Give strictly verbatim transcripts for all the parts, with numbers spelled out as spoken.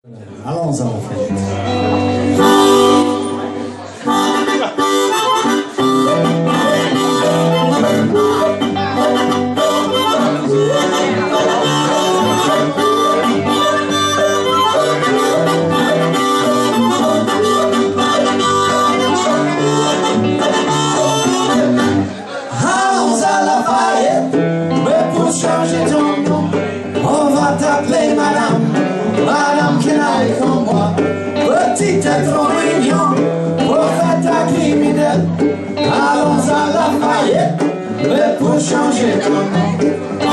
Allons-en, en fait. Allons à Lafayette, mais pour changer ton nom, on va t'appeler madame, madame Kenaille comme moi. Petite et trop mignon, pour faire ta criminelle. Allons à Lafayette, mais pour changer ton nom.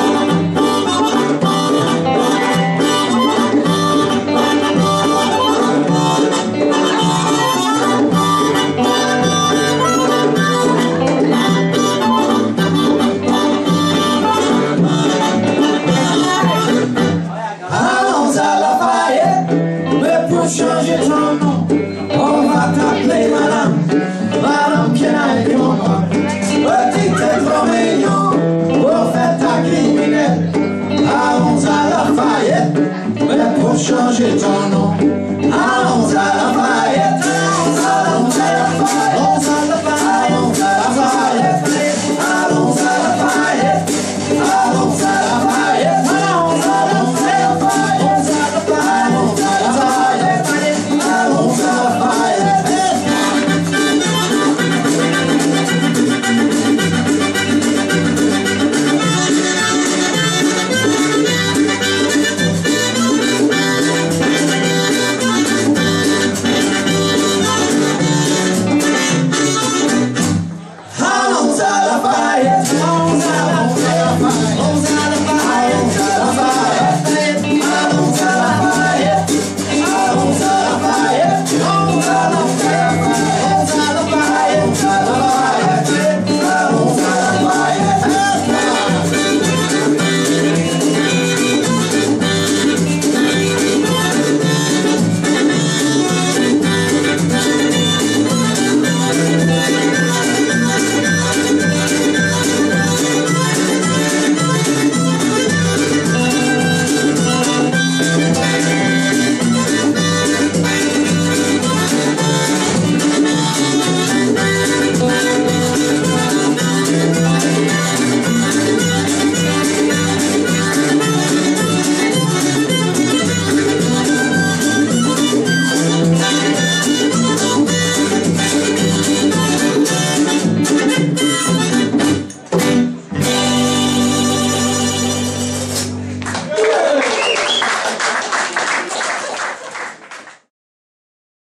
Changer ton nom, on va t'appeler madame, madame Kenaille comme moi. Petite et trop mignon, pour faire ta criminelle. Allons à Lafayette, mais pour changer ton nom.